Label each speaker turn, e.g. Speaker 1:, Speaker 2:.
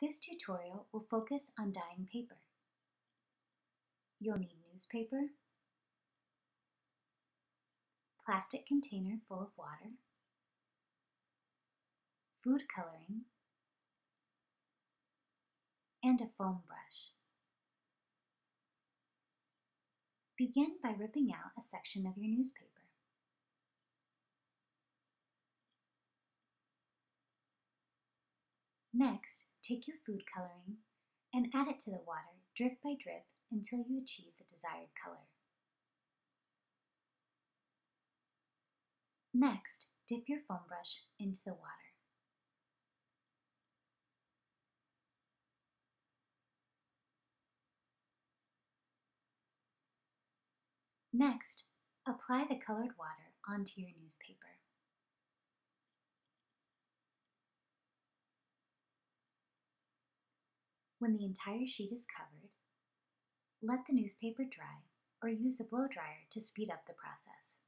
Speaker 1: This tutorial will focus on dyeing paper. You'll need newspaper, plastic container full of water, food coloring, and a foam brush. Begin by ripping out a section of your newspaper. Next, take your food coloring and add it to the water drip by drip until you achieve the desired color. Next, dip your foam brush into the water. Next, apply the colored water onto your newspaper. When the entire sheet is covered, let the newspaper dry or use a blow dryer to speed up the process.